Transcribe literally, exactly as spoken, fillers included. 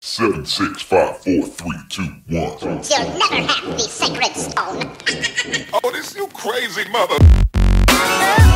Seven, six, five, four, three, two, one. You'll never have the sacred stone. Oh, this you crazy mother.